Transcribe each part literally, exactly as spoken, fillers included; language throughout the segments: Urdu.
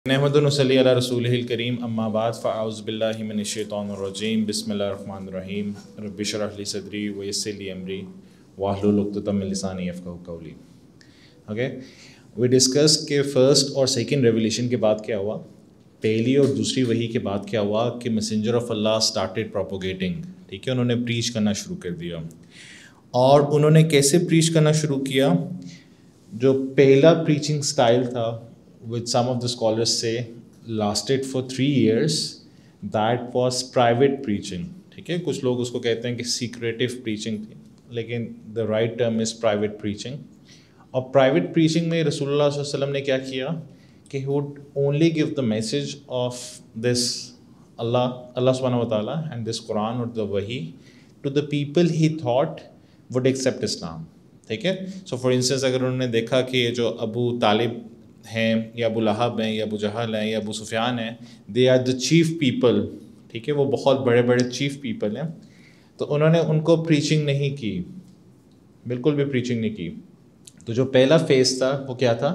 نحمد ونصلی علی رسولہ الکریم اما بعد فاعوذ باللہ من الشیطان الرجیم بسم اللہ الرحمن الرحیم رب اشرح لی صدری ویسر لی امری واحلل عقدۃ من لسانی یفقہوا قولی. اوکے وی ڈسکس کہ فرسٹ اور سیکنڈ ریولیشن کے بعد کیا ہوا، پہلی اور دوسری وحی کے بعد کیا ہوا کہ messenger of Allah started propagating. ٹھیک ہے، انہوں نے پریچ کرنا شروع کر دیا. اور انہوں نے کیسے پریچ کرنا شروع کیا؟ جو پہلا پریچنگ اسٹائل تھا which some of the scholars say lasted for three years, that was private preaching. ٹھیک ہے، کچھ لوگ اس کو کہتے ہیں کہ secretive preaching تھی، لیکن the right term is private preaching. اور private preaching میں رسول اللہ صلی اللہ علیہ وسلم نے کیا کیا کہ he would only give the message of this اللہ اللہ سبحانہ و تعالیٰ and this Quran or the Wahi to the people he thought would accept Islam. ٹھیک ہے، so for instance اگر انہوں نے دیکھا کہ یہ جو ابو طالب ہیں یا ابو لہب ہیں یا ابو جہل ہیں یا ابو سفیان ہیں، they are the chief people. ٹھیک ہے، وہ بہت بڑے بڑے چیف پیپل ہیں، تو انہوں نے ان کو پریچنگ نہیں کی، بالکل بھی پریچنگ نہیں کی. تو جو پہلا فیز تھا وہ کیا تھا؟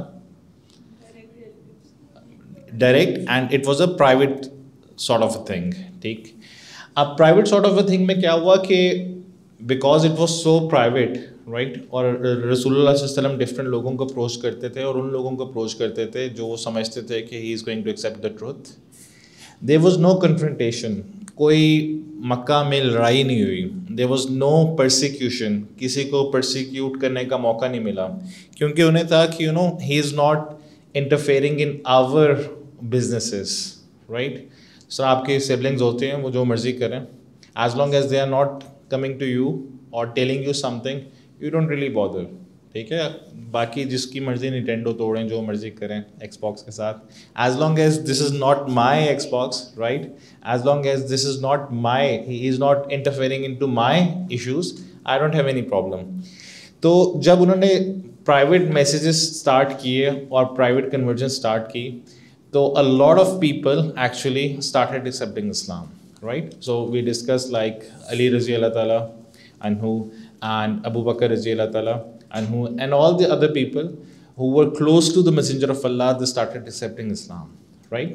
Direct, and it was a private sort of a thing. ٹھیک، اب private sort of a thing میں کیا ہوا کہ because it was so private right, اور رسول اللہ صلی اللہ علیہ وسلم ڈفرینٹ لوگوں کو اپروچ کرتے تھے اور ان لوگوں کو اپروچ کرتے تھے جو وہ سمجھتے تھے کہ he is going to accept the truth. There was no confrontation, کوئی مکہ میں لڑائی نہیں ہوئی. دیر واز نو پرسیکیوشن، کسی کو پرسیکیوٹ کرنے کا موقع نہیں ملا، کیونکہ انہیں تھا کہ you know he is not interfering in our businesses right. Sir آپ کے سبلنگز ہوتے ہیں، وہ جو مرضی کریں، as long as they are not coming to you اور telling you something you don't really bother. ٹھیک ہے، باقی جس کی مرضی نینٹینڈو توڑیں، جو مرضی کریں ایکس باکس کے ساتھ، as long as this is not my Xbox right, as long as this is not my, he is not interfering into my issues, I don't have any problem. تو جب انہوں نے پرائیویٹ میسیجز اسٹارٹ کیے اور پرائیویٹ کنورژن اسٹارٹ کی، تو a lot of people actually started accepting Islam, right? So we discussed like Ali رضی اللہ تعالیٰ عنہ and Abu Bakr رضی اللہ تعالیٰ عنہ and all the other people who were close to the messenger of Allah, they started accepting Islam, right?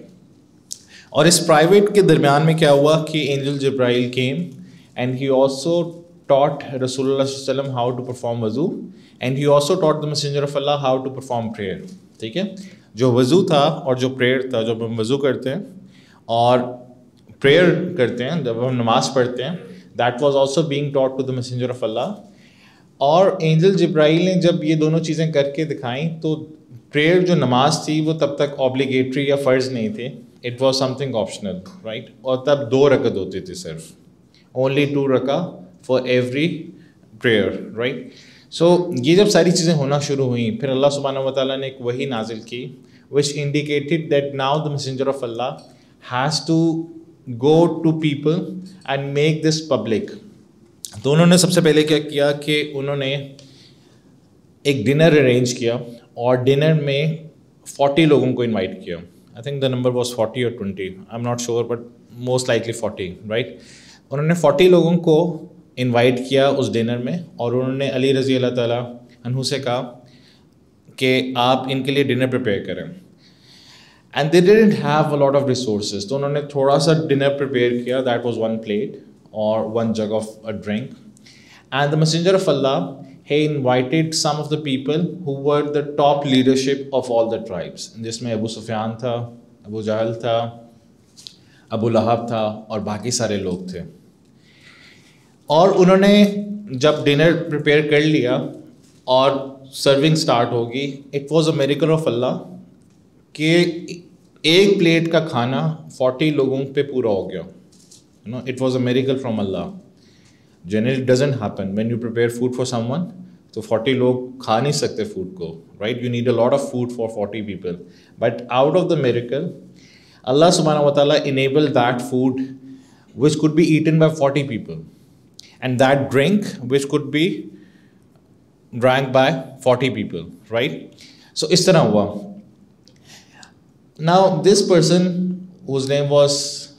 اور اس پرائیویٹ کے درمیان میں کیا ہوا کہ angel Jibreel came and he also taught رسول اللہ صلی اللہ علیہ وسلم how to perform وضو and he also taught the messenger of Allah how to perform prayer. ٹھیک ہے، جو وضو تھا اور جو پریئر تھا، جب ہم وضو کرتے ہیں اور پریئر کرتے ہیں، جب ہم نماز پڑھتے ہیں، that was also being taught to the messenger of Allah. اور اینجل جبرائیل نے جب یہ دونوں چیزیں کر کے دکھائیں تو پریئر جو نماز تھی وہ تب تک اوبلیگیٹری یا فرض نہیں تھے، it was something optional right. اور تب دو رکعت ہوتی تھی، صرف اونلی ٹو رکع for every prayer right. So یہ جب ساری چیزیں ہونا شروع ہوئیں، پھر اللہ سبحانہ و تعالیٰ نے ایک وحی نازل کی which indicated that now the messenger of Allah has to go to people and make this public. تو انہوں نے سب سے پہلے کیا کیا کہ انہوں نے ایک ڈنر ارینج کیا اور ڈنر میں فورٹی لوگوں کو انوائٹ کیا. I think the number was forty or twenty, I'm not sure but most likely forty right. انہوں نے فورٹی لوگوں کو انوائٹ کیا اس ڈنر میں، اور انہوں نے علی رضی اللہ تعالیٰ عنہ سے کہا کہ آپ ان کے لیے ڈنر پریپیئر کریں. And they didn't have a lot of resources, تو انہوں نے تھوڑا سا ڈنر پریپیئر کیا، دیٹ واز ون پلیٹ اور one jug of a drink. And the messenger of Allah he invited some of the people who were the top leadership of all the tribes, جس میں ابو سفیان تھا، ابو جہل تھا، ابو لہب تھا اور باقی سارے لوگ تھے. اور انہوں نے جب ڈنر پریپیئر کر لیا اور سرونگ اسٹارٹ ہوگی، it was a miracle of Allah کہ ایک پلیٹ کا کھانا فورٹی لوگوں پہ پورا ہو گیا. You know it was a miracle from Allah. Generally doesn't happen when you prepare food for someone, تو فورٹی لوگ کھا نہیں سکتے فوڈ کو right, you need a lot of food for forty people. But out of the miracle Allah سبحانہ و تعالیٰ enable that food which could be eaten by forty people and that drink which could be drank by forty people right. So اس طرح ہوا. Now this person whose name was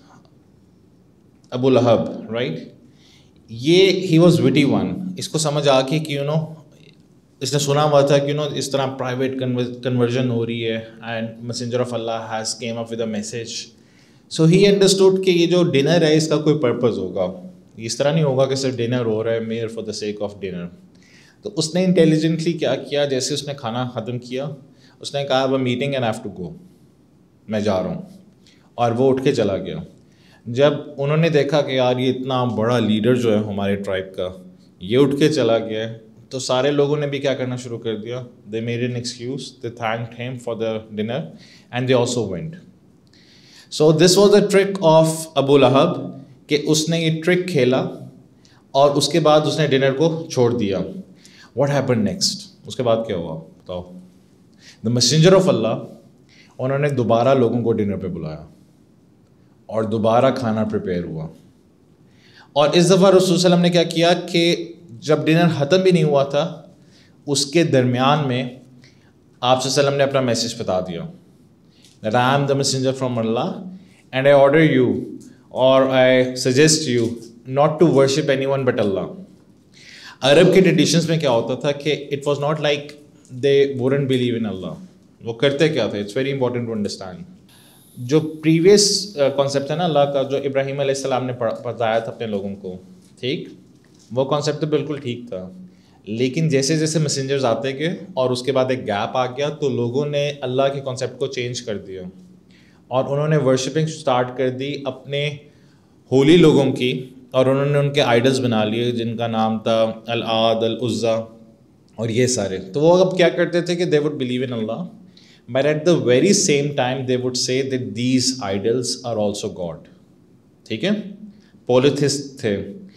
Abu Lahab right, یہ he was witty one. اس کو سمجھ آ کے کہ you know اس نے سنا ہوا تھا کہ یو نو اس طرح پرائیویٹ کنورژن ہو رہی ہے and messenger of Allah has come up with a message. So he understood کہ یہ جو ڈنر ہے اس کا کوئی پرپز ہوگا, اس طرح نہیں ہوگا کہ صرف ڈنر ہو رہا ہے mere for the sake of dinner. تو اس نے انٹیلیجنٹلی کیا کیا, جیسے اس نے کھانا ختم کیا اس نے کہا وہ meeting and have to go, میں جا رہا ہوں, اور وہ اٹھ کے چلا گیا. جب انہوں نے دیکھا کہ یار یہ اتنا بڑا لیڈر جو ہے ہمارے ٹرائب کا یہ اٹھ کے چلا گیا ہے, تو سارے لوگوں نے بھی کیا کرنا شروع کر دیا, they made an excuse, they thanked him for the dinner and they also went. So this was a trick of Abu Lahab کہ اس نے یہ ٹرک کھیلا اور اس کے بعد اس نے ڈنر کو چھوڑ دیا. واٹ ہیپن نیکسٹ, اس کے بعد کیا ہوا بتاؤ. دا میسنجر آف اللہ انہوں نے دوبارہ لوگوں کو ڈنر پہ بلایا اور دوبارہ کھانا پریپیئر ہوا. اور اس دفعہ رسول صلی اللہ علیہ وسلم نے کیا کیا کہ جب ڈنر ختم بھی نہیں ہوا تھا اس کے درمیان میں آپ صلی اللہ علیہ وسلم نے اپنا میسیج بتا دیا that I am the messenger from Allah and I order you or I suggest you not to worship anyone but Allah. عرب کے ٹریڈیشنس میں کیا ہوتا تھا کہ it was not like they wouldn't believe in Allah. وہ کرتے کیا تھے, it's very important to understand. جو پریویس کانسیپٹ ہے نا اللہ کا, جو ابراہیم علیہ السلام نے بتایا تھا اپنے لوگوں کو, ٹھیک, وہ کانسیپٹ تو بالکل ٹھیک تھا, لیکن جیسے جیسے میسنجرز آتے گئے اور اس کے بعد ایک گیپ آ گیا تو لوگوں نے اللہ کے کانسیپٹ کو چینج کر دیا اور انہوں نے ورشپنگ اسٹارٹ کر دی اپنے ہولی لوگوں کی, اور انہوں نے ان کے آئیڈلز بنا لیے جن کا نام تھا العاد, العزا اور یہ سارے. تو وہ اب کیا کرتے تھے کہ they would believe in Allah, but at the very same time they would say that these idols are also god. ٹھیک ہے, پولیتھسٹ تھے.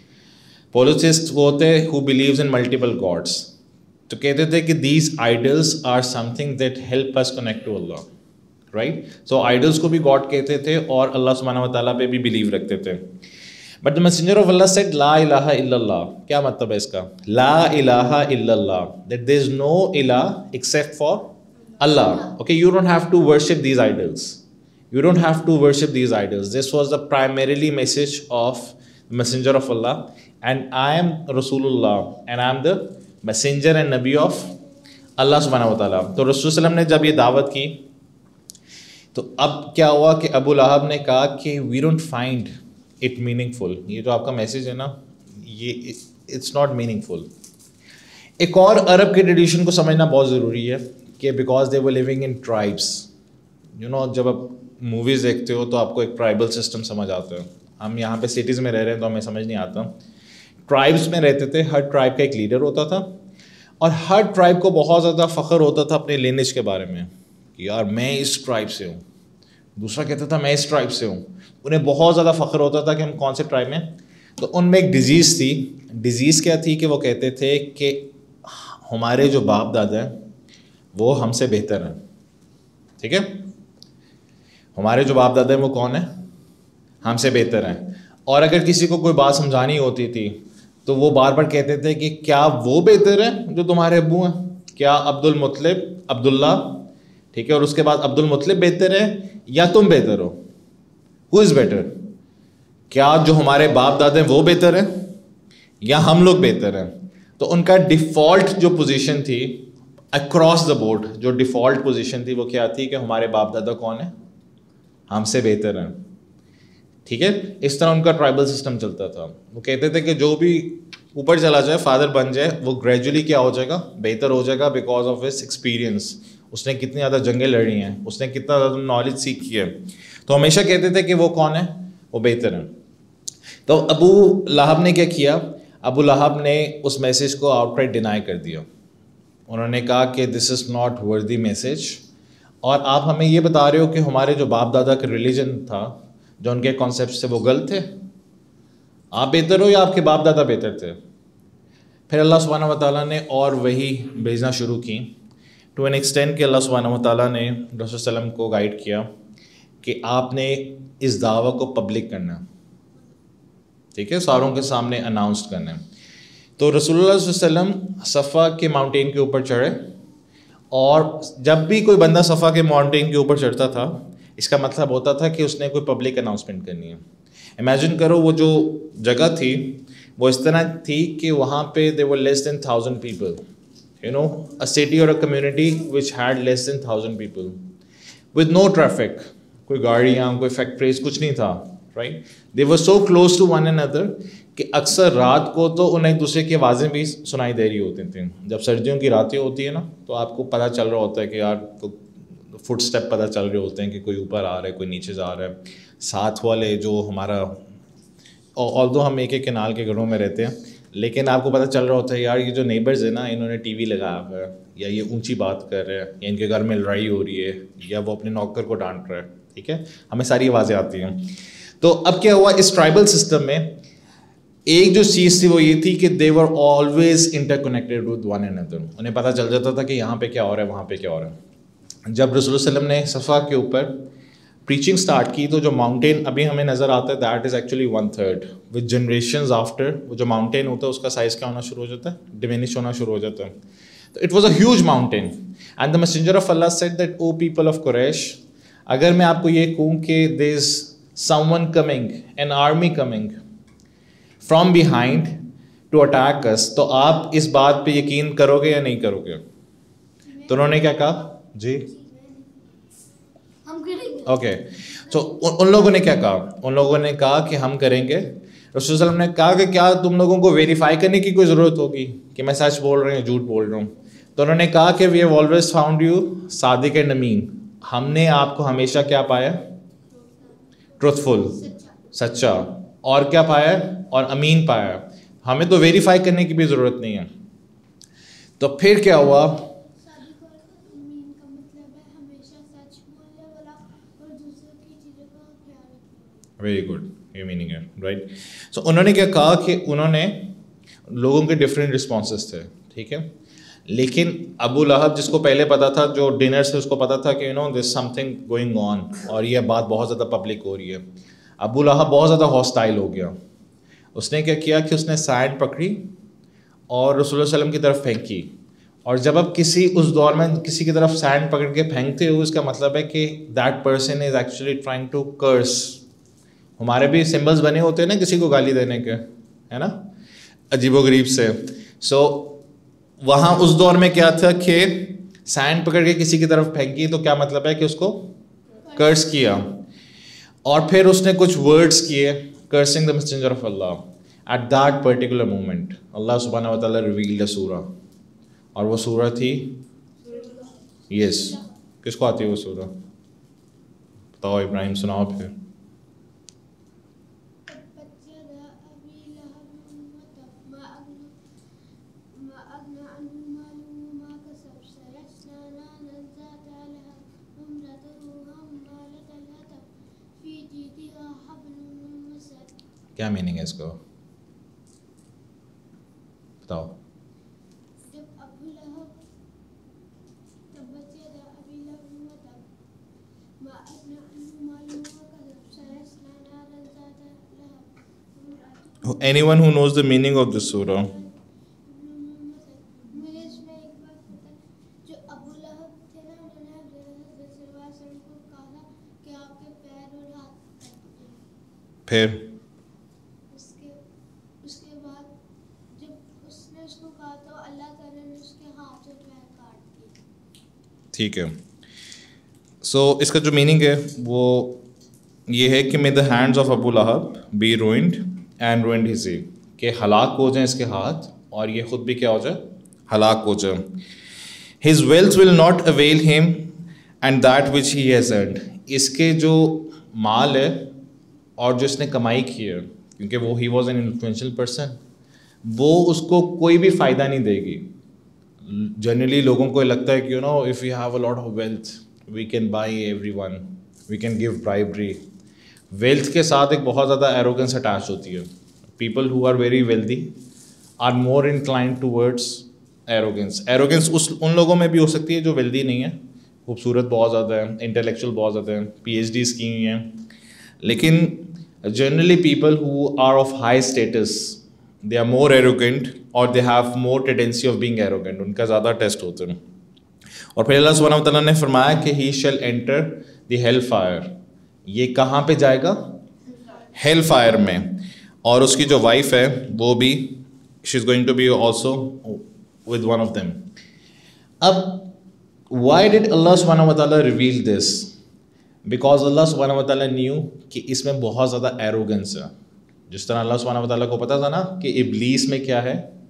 پولیتھسٹ وہ ہوتے who believes in multiple gods, تو کہتے تھے کہ these idols are something that help us connect to Allah, right. So idols کو بھی گاڈ کہتے تھے اور اللہ سبحانہ و تعالیٰ پہ بھی بلیو رکھتے تھے. But the messenger of Allah said لا الہ الا اللہ. کیا مطلب ہے اس کا, لا الہ الا اللہ, دیٹ دیر از نو الہ except for Allah. Okay, you don't have to worship these idols. You don't have to worship these idols. This was the primarily message of the messenger of Allah. And I am Rasulullah. And I am the messenger and Nabi of Allah subhanahu wa ta'ala. تو رسول صلی اللہ علیہ وسلم نے جب یہ دعوت کی تو اب کیا ہوا کہ ابو لہب نے کہا کہ we don't find it meaningful. یہ جو آپ کا میسیج ہے نا, یہ it's not meaningful. ایک اور عرب کے ٹریڈیشن کو سمجھنا بہت ضروری ہے کہ because they were living in tribes. You know جب آپ موویز دیکھتے ہو تو آپ کو ایک ٹرائبل سسٹم سمجھ آتا ہے. ہم یہاں پہ سٹیز میں رہ رہے ہیں تو ہمیں سمجھ نہیں آتا. ٹرائبس میں رہتے تھے, ہر ٹرائب کا ایک لیڈر ہوتا تھا اور ہر ٹرائب کو بہت زیادہ فخر ہوتا تھا اپنے لینیج کے بارے میں کہ یار میں اس ٹرائب سے ہوں. دوسرا کہتا تھا میں اس ٹرائب سے ہوں. انہیں بہت زیادہ فخر ہوتا تھا کہ ہم کون سے ٹرائب میں. تو ان میں ایک ڈیزیز تھی. ڈیزیز کیا تھی کہ وہ کہتے تھے کہ ہمارے جو باپ دادا ہیں وہ ہم سے بہتر ہیں. ٹھیک ہے, ہمارے جو باپ دادا ہیں وہ کون ہیں, ہم سے بہتر ہیں. اور اگر کسی کو کوئی بات سمجھانی ہوتی تھی تو وہ بار بار کہتے تھے کہ کیا وہ بہتر ہیں جو تمہارے ابو ہیں, کیا عبد المطلب عبداللہ, ٹھیک ہے, اور اس کے بعد عبد المطلب بہتر ہے یا تم بہتر ہو, ہو از بیٹر, کیا جو ہمارے باپ دادا ہیں وہ بہتر ہیں یا ہم لوگ بہتر ہیں. تو ان کا ڈیفالٹ جو پوزیشن تھی اکراس دا بورڈ, جو ڈیفالٹ پوزیشن تھی وہ کیا تھی کہ ہمارے باپ دادا کون ہیں, ہم سے بہتر ہیں. ٹھیک ہے, اس طرح ان کا ٹرائبل سسٹم چلتا تھا. وہ کہتے تھے کہ جو بھی اوپر چلا جائے, فادر بن جائے, وہ گریجولی کیا ہو جائے گا, بہتر ہو جائے گا بیکاز آف ہز ایکسپیرینس. اس نے کتنی زیادہ جنگیں لڑی ہیں, اس نے کتنا زیادہ نالج سیکھی ہے. تو ہمیشہ کہتے تھے کہ وہ کون ہے, وہ بہتر ہیں. تو ابو لہب نے کیا کیا, ابو لہب نے اس میسیج کو آؤٹ رائٹ ڈینائی کر دیا. انہوں نے کہا کہ دس از ناٹ ورتھی میسیج, اور آپ ہمیں یہ بتا رہے ہو کہ ہمارے جو باپ دادا کا ریلیجن تھا, جو ان کے کانسیپٹ سے وہ غلط تھے. آپ بہتر ہو یا آپ کے باپ دادا بہتر تھے. پھر اللہ سبحانہ و تعالیٰ نے اور وہی بھیجنا شروع کی ٹو این ایکسٹینٹ کہ اللہ سبحانہ و تعالیٰ نے رسول صلی اللہ علیہ وسلم کو گائیڈ کیا کہ آپ نے اس دعویٰ کو پبلک کرنا, ٹھیک ہے, ساروں کے سامنے اناؤنس کرنا. تو رسول اللہ صلی اللہ علیہ وسلم صفا کے ماؤنٹین کے اوپر چڑھے, اور جب بھی کوئی بندہ صفا کے ماؤنٹین کے اوپر چڑھتا تھا اس کا مطلب ہوتا تھا کہ اس نے کوئی پبلک اناؤنسمنٹ کرنی ہے. امیجن کرو وہ جو جگہ تھی وہ اس طرح تھی کہ وہاں پہ they were less than thousand people, you know, a city or a community which had less than thousand people with no traffic, कोई गाड़ियाँ, कोई फैक्ट्रीज, कुछ नहीं था, right? They were so close to one another कि अक्सर रात को तो उन्हें एक दूसरे की आवाज़ें भी सुनाई दे रही होती थी. जब सर्दियों की रातें होती है ना, तो आपको पता चल रहा होता है कि यार फुट स्टेप पता चल रहे होते हैं कि कोई ऊपर आ रहा है, कोई नीचे जा रहा है. साथ वाले जो हमारा, ऑल्दो हम एक एक केनाल के घरों में रहते हैं, लेकिन आपको पता चल रहा होता है यार ये जो नेबर्स है ना, इन्होंने टीवी लगाया हुआ है, या ये ऊंची बात कर रहे हैं, या इनके घर में लड़ाई हो रही है, या वो अपने नौकर को डांट रहा है. ठीक है, हमें सारी आवाज़ें आती हैं. तो अब क्या हुआ इस ट्राइबल सिस्टम में, एक जो चीज़ थी वो ये थी कि they were always interconnected with one another. उन्हें पता चल जाता था कि यहाँ पे क्या हो रहा है, वहाँ पे क्या हो रहा है. जब रसूल सल्लल्लाहु अलैहि वसल्लम ने सफ़ा के ऊपर प्रीचिंग स्टार्ट की, तो जो माउंटेन अभी हमें नज़र आता है that is actually one third. With generations after वो जो माउंटेन होता है उसका साइज़ क्या होना शुरू हो जाता है, डिमिनिश होना शुरू हो जाता है. तो it was a huge mountain and the messenger of Allah said that O people of Quraysh, अगर मैं आपको ये कहूँ कि there is someone coming, an army coming from behind to attack us, तो आप इस बात पे यकीन करोगे या नहीं करोगे? तो उन्होंने क्या कहा जी? ओके, तो उन लोगों ने क्या कहा? उन लोगों ने कहा कि हम करेंगे. रसूल सल्लल्लाहु अलैहि वसल्लम ने कहा कि क्या तुम लोगों को वेरीफाई करने की कोई ज़रूरत होगी कि मैं सच बोल रहा हूँ झूठ बोल रहा हूँ? तो उन्होंने कहा कि we have always found you सादिक एंड अमीन. हमने आपको हमेशा क्या पाया? ट्रुथफुल, सच्चा. और क्या पाया? और अमीन पाया. हमें तो वेरीफाई करने की भी ज़रूरत नहीं है. तो फिर क्या हुआ? वेरी गुड, ये मीनिंग है, राइट. सो उन्होंने क्या कहा कि उन्होंने लोगों के डिफरेंट रिस्पॉन्सेस थे. ठीक है, लेकिन अबू लहब जिसको पहले पता था, जो डिनर से उसको पता था कि you know this something going on और ये बात बहुत ज़्यादा पब्लिक हो रही है, अबू लहब बहुत ज़्यादा हॉस्टाइल हो गया. उसने क्या किया कि उसने सैंड पकड़ी और रसूल सल्लल्लाहु अलैहि वसल्लम की तरफ फेंकी. और जब अब किसी उस दौर में किसी की तरफ सैंड पकड़ के फेंकते हो, इसका मतलब है कि that person is actually trying to curse. हमारे भी सिंबल्स बने होते हैं ना किसी को गाली देने के, है ना, अजीबोगरीब से. सो so, वहाँ उस दौर में क्या था कि सैंड पकड़ के किसी की तरफ फेंकी तो क्या मतलब है कि उसको कर्स किया. और फिर उसने कुछ वर्ड्स किए cursing the messenger of Allah. At that particular moment Allah सुब्हानहू व तआला रिवील्ड अ सूरा, और वो सूरा थी, यस, किसको आती है वो सूरा? बताओ इब्राहिम, सुनाओ फिर. क्या मीनिंग है इसको बताओ? Anyone who knows the meaning of this surah? फिर उसके उसके बाद जब उसने उसको कहा तो अल्लाह ताला ने उसके हाथ और पैर काट दिए. ठीक है. सो so, इसका जो मीनिंग है वो ये है कि may the hands of Abu Lahab be ruined and ruined his, कि हलाक हो जाए इसके हाथ और ये खुद भी क्या हो जाए, हलाक हो जाए. His wealth will not avail him and that which he has earned, इसके जो माल है और जो इसने कमाई की है, क्योंकि वो he was an influential person, वो उसको कोई भी फ़ायदा नहीं देगी. जनरली लोगों को लगता है कि you know if you have a lot of wealth we can buy everyone, we can give bribery. Wealth के साथ एक बहुत ज़्यादा एरोगेंस अटैच होती है. People who are very wealthy are more inclined towards arrogance. Arrogance उस उन लोगों में भी हो सकती है जो वेल्दी नहीं है, खूबसूरत बहुत ज़्यादा है, इंटेलेक्चुअल बहुत ज़्यादा है, पी एच डीज़ की हुई हैं, लेकिन generally people who are of high status they are more arrogant or they have more tendency of being arrogant, उनका ज़्यादा टेस्ट होते हैं. और फिर अल्लाह सुब्हानहू व तआला ने फरमाया कि he shall enter the hell fire, ये कहाँ पे जाएगा? hell fire में. और उसकी जो वाइफ है वो भी she is going to be also with one of them. اب why did Allah subhanahu wa ta'ala reveal this? Because Allah subhanahu wa ta'ala knew کہ اس میں بہت زیادہ ایروگنس ہے. جس طرح اللہ سبحانہ و تعالیٰ کو پتا تھا نا کہ ابلیس میں کیا ہے,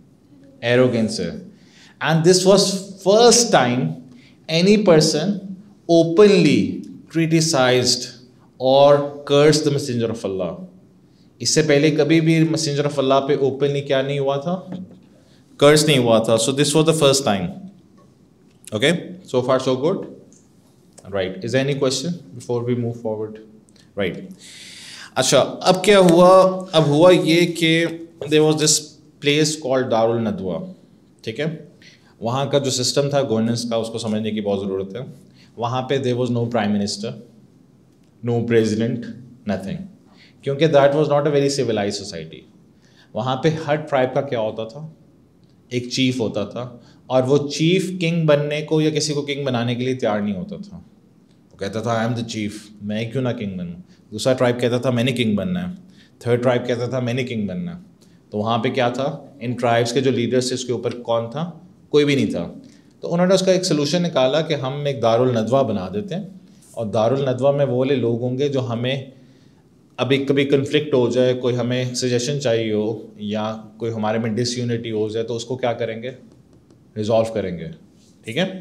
ایروگنس ہے. And this was first time any person openly criticized اور کرس دا میسنجر آف اللہ. اس سے پہلے کبھی بھی میسنجر آف اللہ پہ اوپنلی کیا نہیں ہوا تھا, کرس نہیں ہوا تھا. So this was the first time. Okay, so far so good. Right, is any question before we move forward? Right. اچھا, اب کیا ہوا؟ اب ہوا یہ کہ there was this place called Dar al Nadwa. ٹھیک ہے, وہاں کا جو سسٹم تھا گورننس کا, اس کو سمجھنے کی بہت ضرورت ہے. وہاں پہ there was no prime minister, no president, nothing, کیونکہ that was not a very civilized society. وہاں پہ ہر ٹرائب کا کیا ہوتا تھا, ایک چیف ہوتا تھا, اور وہ چیف کنگ بننے کو یا کسی کو کنگ بنانے کے لیے تیار نہیں ہوتا تھا. وہ کہتا تھا آئی ایم دا چیف, میں کیوں نہ کنگ بنوں. دوسرا ٹرائب کہتا تھا میں نے کنگ بننا ہے. تھرڈ ٹرائب کہتا تھا میں نے کنگ بننا ہے. تو وہاں پہ کیا تھا, ان ٹرائبس کے جو لیڈرس تھے اس کے اوپر کون تھا, کوئی بھی نہیں تھا. تو انہوں نے اس کا ایک سلوشن نکالا کہ ہم ایک دار الندوہ بنا دیتے ہیں, اور دار الندوہ میں وہ والے لوگ ہوں گے جو ہمیں ابھی کبھی کنفلکٹ ہو جائے, کوئی ہمیں سجیشن چاہیے ہو, یا کوئی ہمارے میں ڈس یونٹی ہو جائے, تو اس کو کیا کریں گے, ریزالو کریں گے. ٹھیک ہے.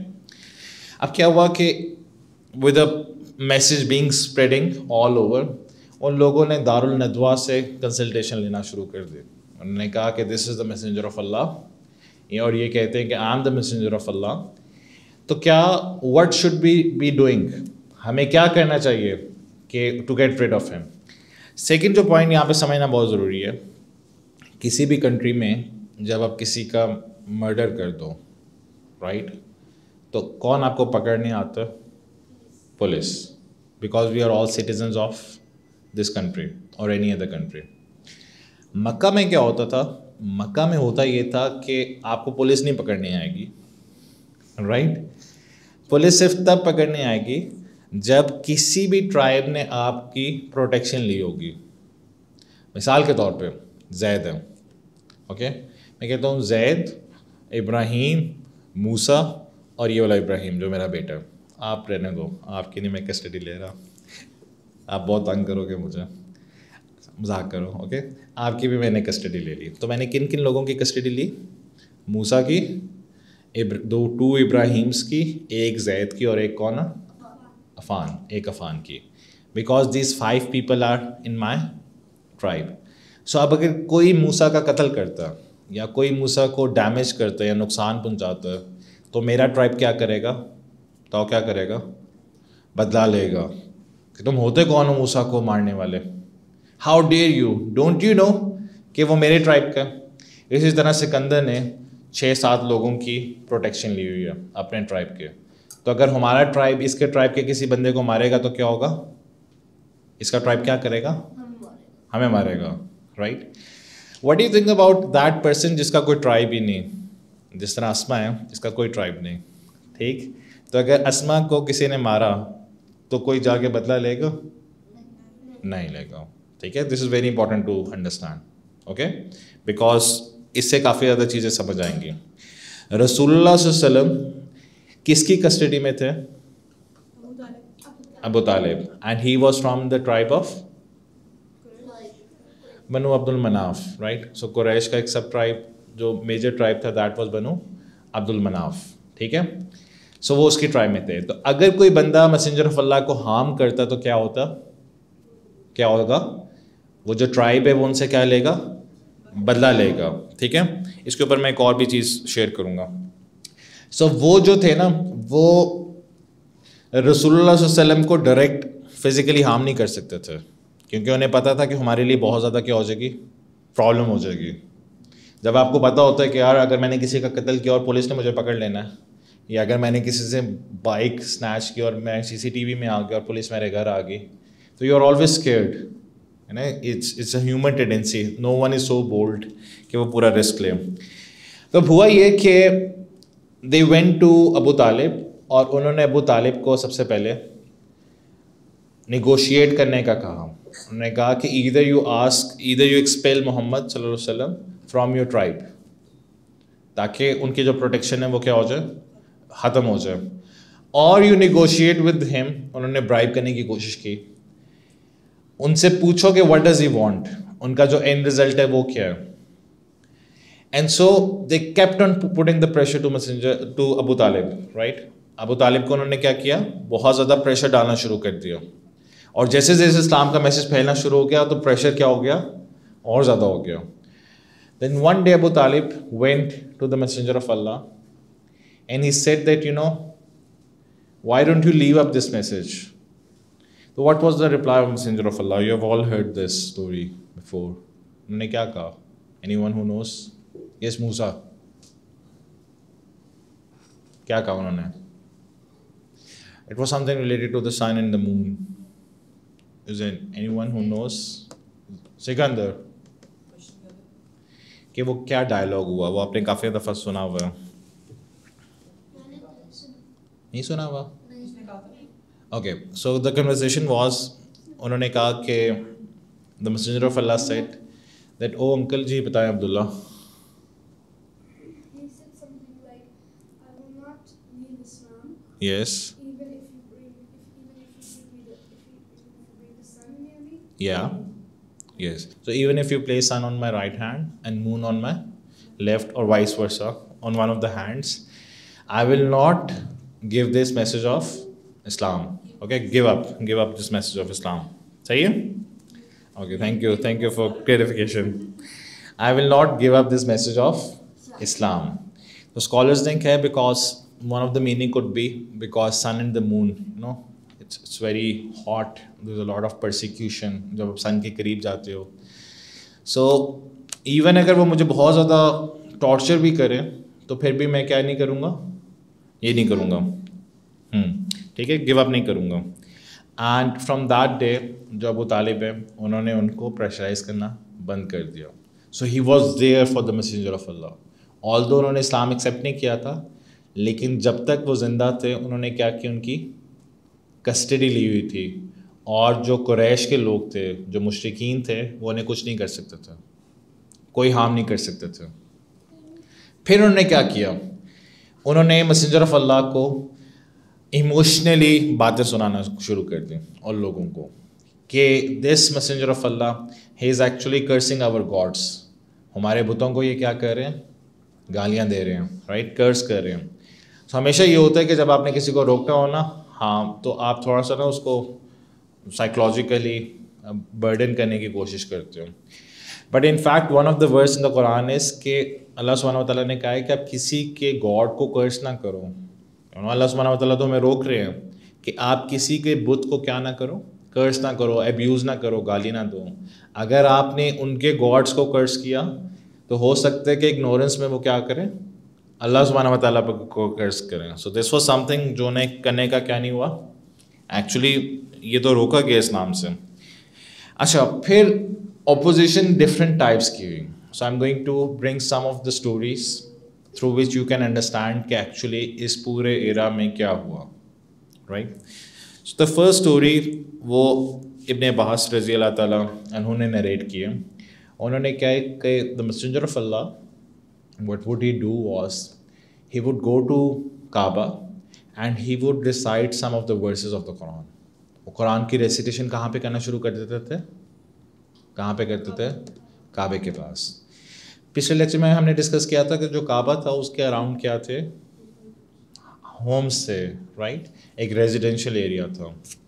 اب کیا ہوا کہ with a message being spreading all over, ان لوگوں نے دار الندوہ سے کنسلٹیشن لینا شروع کر دی. انہوں نے کہا کہ دس از دا میسنجر آف اللہ, اور یہ کہتے ہیں کہ I am the messenger of Allah. تو کیا what should be be doing, ہمیں کیا کرنا چاہیے کہ to get rid of him. Second جو پوائنٹ یہاں پہ سمجھنا بہت ضروری ہے, کسی بھی کنٹری میں جب آپ کسی کا مرڈر کر دو, رائٹ, تو کون آپ کو پکڑنے آتا ہے؟ Police. Because we are all citizens of this country or any other country. Mecca میں کیا ہوتا تھا, مکہ میں ہوتا یہ تھا کہ آپ کو پولیس نہیں پکڑنے آئے گی, رائٹ. پولیس صرف تب پکڑنے آئے گی جب کسی بھی ٹرائب نے آپ کی پروٹیکشن لی ہوگی. مثال کے طور پہ زید ہے, اوکے, میں کہتا ہوں زید, ابراہیم, موسیٰ اور یہ والا ابراہیم جو میرا بیٹا ہے, آپ رہنے دو, آپ کی نہیں میں کسٹڈی لے رہا, آپ بہت تنگ کرو گے مجھے, مذاق کرو, اوکے. آپ کی بھی میں نے کسٹڈی لے لی. تو میں نے کن کن لوگوں کی کسٹڈی لی؟ موسیٰ کی, دو ٹو ابراہیمس کی, ایک زید کی, اور ایک کون, عفان, ایک عفان کی. Because these five people are in my tribe. So اب اگر کوئی موسیٰ کا قتل کرتا یا کوئی موسیٰ کو ڈیمیج کرتا یا نقصان پہنچاتا ہے, تو میرا ٹرائب کیا کرے گا, تو کیا کرے گا, بدلا لے گا کہ تم ہوتے کون ہو موسیٰ کو مارنے والے, how dare you, don't you know کہ وہ میرے ٹرائب کا. اسی طرح سکندر نے چھ سات لوگوں کی پروٹیکشن لی ہوئی ہے اپنے ٹرائب کے. تو اگر ہمارا ٹرائب اس کے ٹرائب کے کسی بندے کو مارے گا تو کیا ہوگا, اس کا ٹرائب کیا کرے گا, ہمیں مارے گا, right. What do you think about that person جس کا کوئی ٹرائب ہی نہیں, جس طرح اسما ہے جس کا کوئی ٹرائب نہیں, ٹھیک. تو اگر اسما کو کسی نے مارا تو کوئی جا کے بدلہ لے گا, نہیں لے گا, ٹھیک ہے. This is very important to understand, okay, because اس سے کافی زیادہ چیزیں سمجھ آئیں گی. رسول اللہ صلی اللہ علیہ وسلم کس کی کسٹڈی میں تھے؟ Abu Talib, and he was from the tribe of Banu Abd al Manaf, right. So Quraysh کا ایک سب ٹرائب جو میجر ٹرائب تھا دیٹ واز بنو عبد المناف, ٹھیک ہے. سو وہ اس کی ٹرائب میں تھے. تو اگر کوئی بندہ میسنجر آف اللہ کو ہارم کرتا تو کیا ہوتا, کیا ہوگا, وہ جو ٹرائب ہے وہ ان سے کیا لے گا, بدلہ لے گا, ٹھیک ہے. اس کے اوپر میں ایک اور بھی چیز شیئر کروں گا. سو وہ جو تھے نا, وہ رسول اللہ صلی اللہ علیہ وسلم کو ڈائریکٹ فزیکلی ہارم نہیں کر سکتے تھے, کیونکہ انہیں پتہ تھا کہ ہمارے لیے بہت زیادہ کیا ہو جائے گی, پرابلم ہو جائے گی. جب آپ کو پتہ ہوتا ہے کہ یار اگر میں نے کسی کا قتل کیا اور پولیس نے مجھے پکڑ لینا ہے, یا اگر میں نے کسی سے بائک اسنیچ کی اور میں سی سی ٹی وی میں آ گیا اور پولیس میرے گھر آ گئی, تو یو آر آلویز اسکیئرڈ, ہے نا. It's it's a human tendency, no one is so bold کہ وہ پورا رسک لے. تو ہوا یہ کہ دے وینٹ ٹو ابو طالب, اور انہوں نے ابو طالب کو سب سے پہلے نیگوشیٹ کرنے کا کہا. انہوں نے کہا کہ either you ask either you expel Muhammad صلی اللہ علیہ وسلم فرام یور ٹرائب, تاکہ ان کی جو پروٹیکشن ہے وہ کیا ہو جائے, ختم ہو جائے. اور یو نیگوشیٹ ود ہم, انہوں نے برائب کرنے کی کوشش کی. ان سے پوچھو کہ واٹ ڈز ہی وانٹ, ان کا جو اینڈ رزلٹ ہے وہ کیا ہے. And so they kept on putting the pressure to messenger to Abu Talib, right. ابو طالب کو انہوں نے کیا کیا, بہت زیادہ پریشر ڈالنا شروع کر دیا. اور جیسے جیسے اسلام کا میسج پھیلنا شروع ہو گیا تو پریشر کیا ہو گیا, اور زیادہ ہو گیا. دین ون ڈے ابو طالب went to the messenger of Allah and he said that, you know, why don't you leave up this message? So what was the reply of messenger of Allah? You have all heard this story before. انہوں نے کیا کہا, anyone who knows? Yes, Musa. کیا کہا انہوں نے? It was something related to the sun and the moon. Is there anyone who knows? Sikandar, کہ وہ کیا ڈائلاگ ہوا, وہ آپ نے کافی دفعہ سنا ہوا ہے. نہیں سنا ہوا؟ Okay, so the conversation was, انہوں نے کہا کہ the messenger of Allah said that, O uncle جی بتائیں Abdullah. Yes, yeah, yes. So even if you place sun on my right hand and moon on my left, or vice versa on one of the hands, I will not give this message of Islam. Okay, give up, give up this message of Islam. Sahi hai? Okay, thank you, thank you for clarification. I will not give up this message of Islam. So scholars think hai because one of the meaning could be because sun and the moon, you know, it's it's very hot, there's a lot of persecution جب آپ سن کے قریب جاتے ہو. سو ایون اگر وہ مجھے بہت زیادہ ٹارچر بھی کریں تو پھر بھی میں کیا نہیں کروں گا, یہ نہیں کروں گا, ہوں ٹھیک ہے, گیو اپ نہیں کروں گا. اینڈ فرام دیٹ ڈے جو ابو طالب ہے انہوں نے ان کو پریشرائز کرنا بند کر دیا. So he was there for the messenger of Allah. Although انہوں نے اسلام ایکسیپٹ نہیں کیا تھا, لیکن جب تک وہ زندہ تھے انہوں نے کیا کہ ان کی کسٹڈی لی ہوئی تھی, اور جو قریش کے لوگ تھے, جو مشرکین تھے, وہ انہیں کچھ نہیں کر سکتے تھے, کوئی ہارم نہیں کر سکتے تھے. پھر انہوں نے کیا کیا, انہوں نے میسنجر آف اللہ کو ایموشنلی باتیں سنانا شروع کر دیں اور لوگوں کو کہ this messenger of Allah he is actually cursing our gods. ہمارے بتوں کو یہ کیا کر رہے ہیں, گالیاں دے رہے ہیں, رائٹ, کرس کر رہے ہیں. تو ہمیشہ یہ ہوتا ہے کہ جب آپ نے کسی کو روکنا ہو نا, ہاں, تو آپ تھوڑا سا نا اس کو سائیکولوجیکلی برڈن کرنے کی کوشش کرتے ہو. But in fact one of the words in the Quran is کہ اللہ سبحانہ و تعالیٰ نے کہا ہے کہ آپ کسی کے گاڈ کو کرس نہ کرو. اللہ سبحانہ و تعالیٰ تو ہمیں روک رہے ہیں کہ آپ کسی کے بت کو کیا نہ کرو, کرس نہ کرو, ایبیوز نہ کرو, گالی نہ دو. اگر آپ نے ان کے گاڈس کو کرس کیا تو ہو سکتا ہے کہ اگنورنس میں وہ کیا کریں, اللہ سبحانہ و تعالیٰ کو کرس کریں. سو دس واز سم تھنگ جو انہیں کرنے کا کیا نہیں ہوا, ایکچولی یہ تو روکا گیا اسلام سے. اچھا, پھر اپوزیشن ڈفرینٹ ٹائپس کی ہوئی. So I am going to bring some of the stories through which you can understand کہ ایکچولی اس پورے ایرا میں کیا ہوا, right. So the first story وہ ابن عباس رضی اللہ تعالیٰ انہوں نے نریٹ کی ہے. انہوں نے کیا ہے کہ the messenger of Allah, what would he do was he would go to Kaaba and he would recite some of the verses of the Quran. وہ قرآن کی ریسیٹیشن کہاں پہ کرنا شروع کر دیتے تھے, کہاں پہ کرتے تھے, کعبے کے پاس. پچھلے لیکچر میں ہم نے ڈسکس کیا تھا کہ جو کعبہ تھا اس کے اراؤنڈ کیا تھے, ہومس تھے, رائٹ, ایک ریزیڈینشیل ایریا تھا.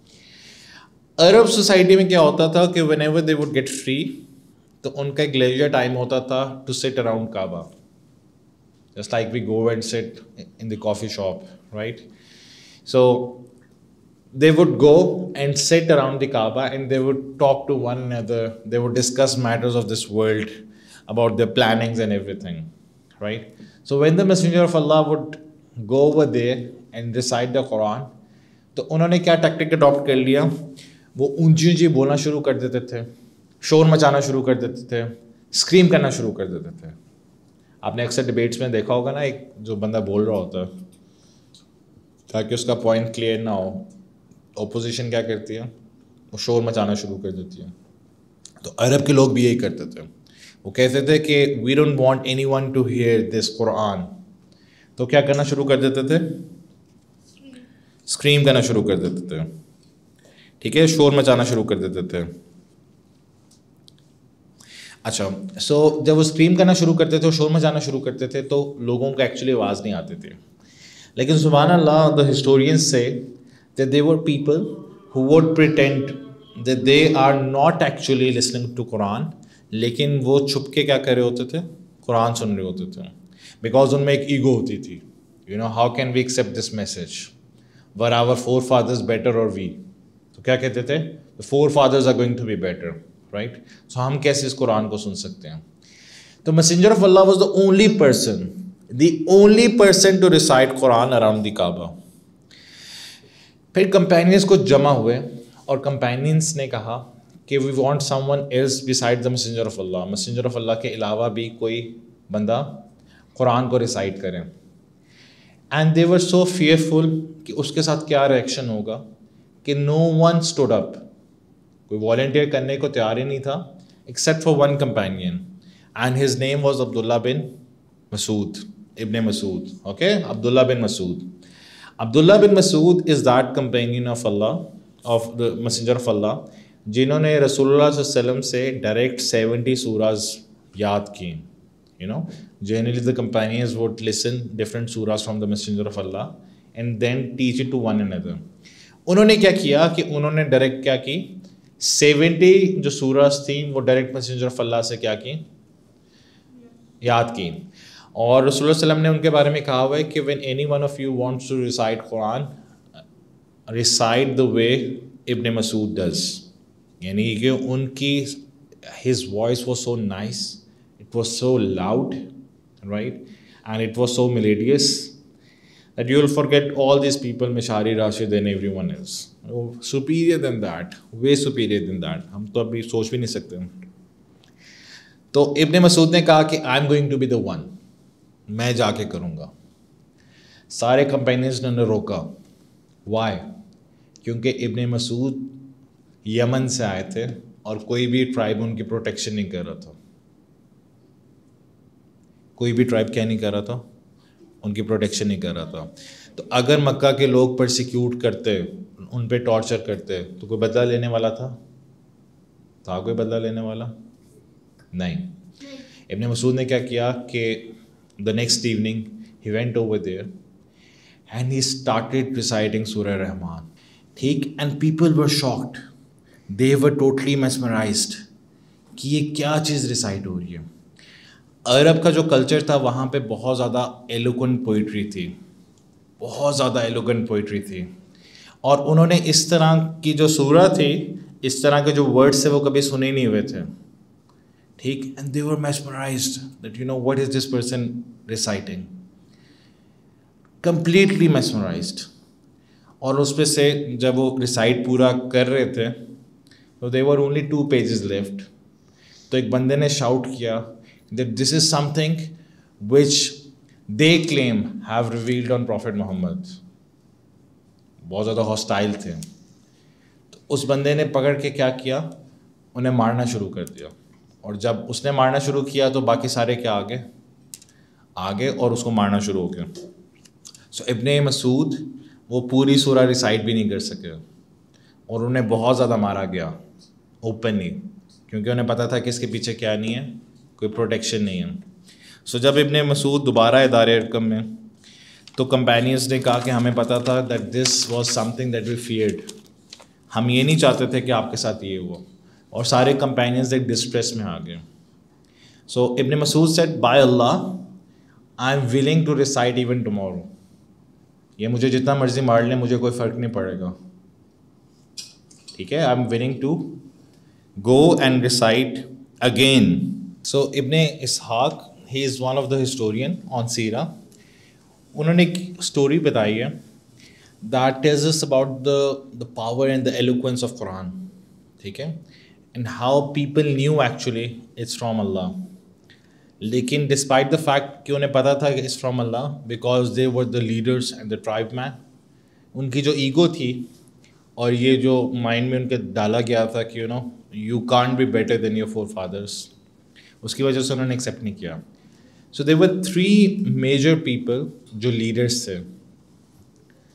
عرب سوسائٹی میں کیا ہوتا تھا کہ whenever they would get free تو ان کا ایک لیجر ٹائم ہوتا تھا to sit around Kaaba, just like we go and sit in the coffee shop, right? So they would go and sit around the Kaaba and they would talk to one another. They would discuss matters of this world, about their plannings and everything, right? So when the Messenger of Allah would go over there and recite the Quran, تو انہوں نے کیا ٹیکٹک اڈاپٹ کر لیا, وہ اونچی اونچی بولنا شروع کر دیتے تھے, شور مچانا شروع کر دیتے تھے, اسکریم کرنا شروع کر دیتے تھے. آپ نے اکثر ڈبیٹس میں دیکھا ہوگا نا, ایک جو بندہ بول رہا ہوتا ہے تاکہ اس کا پوائنٹ کلیئر نہ ہو, اپوزیشن کیا کرتی ہے, وہ شور مچانا شروع کر دیتی ہے. تو عرب کے لوگ بھی یہی کرتے تھے, وہ کہتے تھے کہ we don't want anyone to hear this Quran, تو کیا کرنا شروع کر دیتے تھے, اسکریم کرنا شروع کر دیتے تھے, ٹھیک ہے, شور مچانا شروع کر دیتے تھے. اچھا, سو جب وہ اسکریم کرنا شروع کرتے تھے, شور مچانا شروع کرتے تھے, تو لوگوں کو ایکچولی آواز نہیں آتی تھی. لیکن سبحان اللہ, the historians say that they were people who would pretend that they are not actually listening to Quran, لیکن وہ چھپ کے کیا کر رہے ہوتے تھے, قرآن سن رہے ہوتے تھے. بیکاز ان میں ایک ایگو ہوتی تھی, you know how can we accept this message, were our forefathers better or we, تو کیا کہتے تھے, forefathers are going to be better, right, so ہم کیسے اس قرآن کو سن سکتے ہیں. تو messenger of Allah was the only person, the only person to recite Quran around the Kaaba. پھر کمپینینس کو جمع ہوئے اور کمپینینس نے کہا کہ we want someone else beside the messenger of Allah, messenger of Allah کے علاوہ بھی کوئی بندہ قرآن کو ریسائٹ کرے. And they were so fearful کہ اس کے ساتھ کیا ریئیکشن ہوگا, کہ نو ون اسٹوڈ اپ, کوئی والنٹیئر کرنے کو تیار ہی نہیں تھا except for one companion, and his name was Abdullah bin Masood, Ibn Masood. Okay, Abdullah bin Masood. Abdullah bin Masood is that companion of Allah, of the messenger of Allah, جنہوں نے رسول اللہ صلی اللہ علیہ وسلم سے ڈائریکٹ سیونٹی سوراز یاد کی. You know generally the companions would listen different surahs from the messenger of Allah and then teach it to one another. انہوں نے کیا کیا کہ انہوں نے ڈائریکٹ کیا کی, سیونٹی جو سوراز تھیں وہ ڈائریکٹ میسنجر آف اللہ سے کیا کی, یاد کی. اور رسول اللہ علیہ وسلم نے ان کے بارے میں کہا ہوا ہے کہ when anyone of you wants to recite Quran, recite the way Ibn Masood does, یعنی کہ ان کی his voice was so nice, it was so loud, right, and it was so melodious that you will forget all these people, Mishari, Rashid and everyone else. Oh, superior than that, way superior than that. ہم تو ابھی سوچ بھی نہیں سکتے. تو ابن مسعود نے کہا کہ I am going to be the one, میں جا کے کروں گا. سارے کمپینینز نے روکا. وائی؟ کیونکہ ابن مسعود یمن سے آئے تھے اور کوئی بھی ٹرائب ان کی پروٹیکشن نہیں کر رہا تھا. کوئی بھی ٹرائب کیا نہیں کر رہا تھا, ان کی پروٹیکشن نہیں کر رہا تھا. تو اگر مکہ کے لوگ پرسیکیوٹ کرتے, ان پہ ٹارچر کرتے, تو کوئی بدلہ لینے والا تھا تھا کوئی بدلہ لینے والا نہیں. ابن مسعود نے کیا کیا کہ the next evening he went over there and he started reciting Surah Rahman, ٹھیک, and people were shocked, they were totally mesmerized کہ یہ کیا چیز ریسائٹ ہو رہی ہے. عرب کا جو کلچر تھا وہاں پہ بہت زیادہ ایلوکن پوئٹری تھی, بہت زیادہ ایلوکن پوئٹری تھی, اور انہوں نے اس طرح کی جو سورہ تھی, اس طرح کے جو ورڈس تھے وہ کبھی سنے نہیں ہوئے تھے, ٹھیک. And they were mesmerized that you know what is this person reciting, completely mesmerized. اور اس پہ سے جب وہ ریسائٹ پورا کر رہے تھے تو they were only two pages left. تو ایک بندے نے شاؤٹ کیا that this is something which they claim have revealed on Prophet Muhammad. بہت زیادہ ہاسٹائل تھے. تو اس بندے نے پکڑ کے کیا کیا, انہیں مارنا شروع کر دیا. اور جب اس نے مارنا شروع کیا تو باقی سارے کیا آگے آگے اور اس کو مارنا شروع ہو گیا. سو ابن مسعود وہ پوری سورہ ریسائٹ بھی نہیں کر سکے اور انہیں بہت زیادہ مارا گیا اوپنلی, کیونکہ انہیں پتہ تھا کہ اس کے پیچھے کیا نہیں ہے, کوئی پروٹیکشن نہیں ہے. سو جب ابن مسعود دوبارہ ادارے ارکم میں, تو کمپینینس نے کہا کہ ہمیں پتہ تھا that this was something that we feared, ہم یہ نہیں چاہتے تھے کہ آپ کے ساتھ یہ ہوا. اور سارے کمپینینس ایک ڈسٹریس میں آ گئے. So Ibn Masood said by Allah I am willing to recite even tomorrow, یہ مجھے جتنا مرضی مار لیں مجھے کوئی فرق نہیں پڑے گا, ٹھیک ہے, I am willing to go and recite again. So Ibn Ishaq, he is one of the historian on سیرا, انہوں نے ایک اسٹوری بتائی ہے that tells us about the the power and the eloquence of Quran, ٹھیک ہے, and how people knew actually it's from Allah. لیکن ڈسپائٹ دا فیکٹ کہ انہیں پتہ تھا کہ it's from Allah, because they were the leaders and the tribe man, ان کی جو ایگو تھی اور یہ جو مائنڈ میں ان کے ڈالا گیا تھا کہ you know you can't be better than your forefathers, اس کی وجہ سے انہوں نے ایکسیپٹ نہیں کیا. So they were three major people جو لیڈرس تھے.